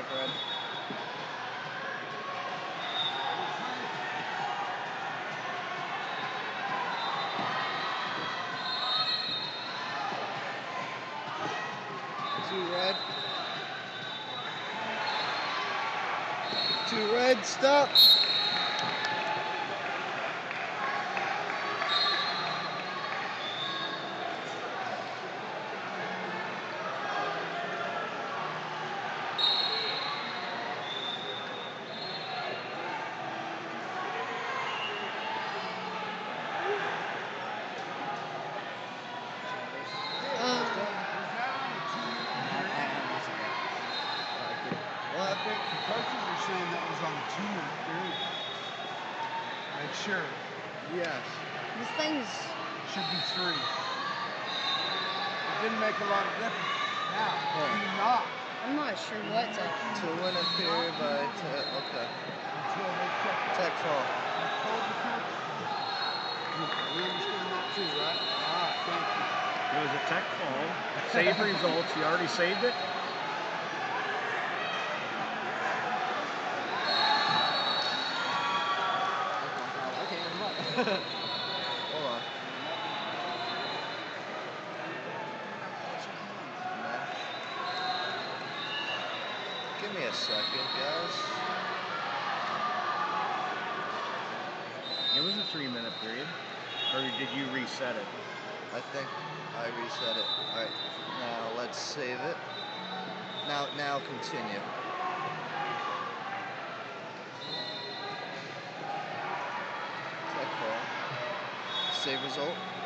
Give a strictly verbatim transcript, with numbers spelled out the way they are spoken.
Red. Two red. Two red, stop. Well, I think the coaches are saying that was on the two-minute period. Make sure. Yes. This thing's Should be three. It didn't make a lot of difference. Now, Huh. do not I'm not sure what's up. Two minute period by te- okay. until they check that. Tech fall. I told the coaches. We understand that too, right? All right, thank you. It was a tech fall. Save results. You already saved it? Hold on. Mesh. Give me a second, guys. It was a three minute period. Or did you reset it? I think I reset it. Alright, now let's save it. Now, now continue. Tech fall. Save result.